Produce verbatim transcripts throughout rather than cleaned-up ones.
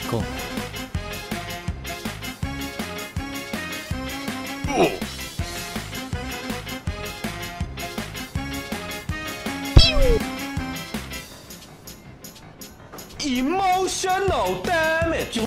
Cool. Emotional damage.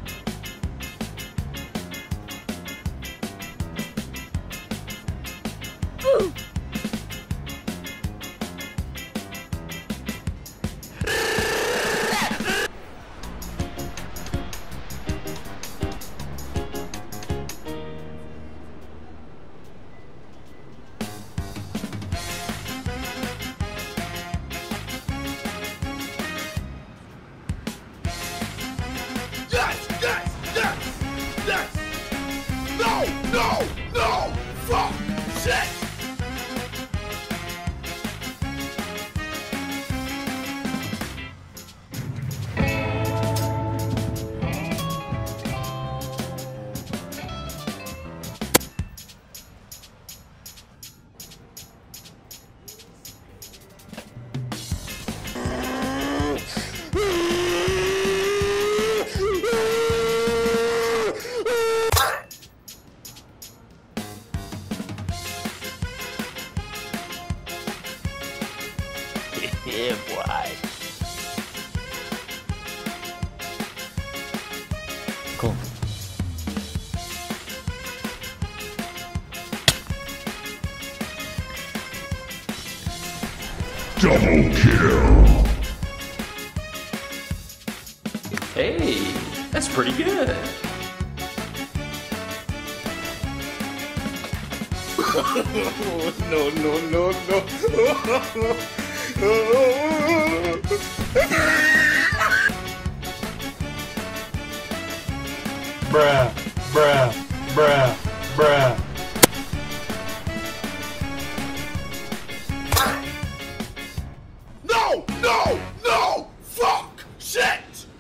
Yes, yes, yes, yes. No, no, no. Fuck. Shit. Yeah, boy. Cool. Double kill. Hey, that's pretty good. No, no, no, no. Bruh, bruh, bruh, bruh. No, no, no. Fuck. Shit.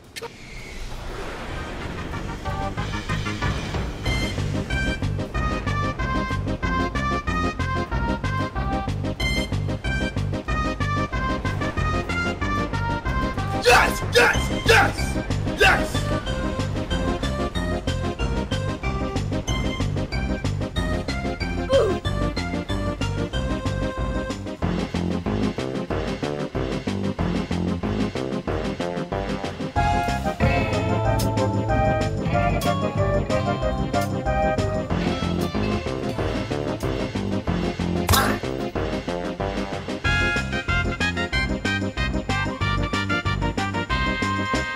Yes, yes, yes, yes.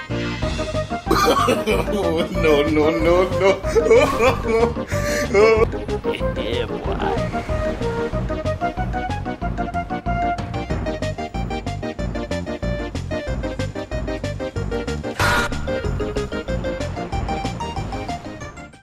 No, no, no, no.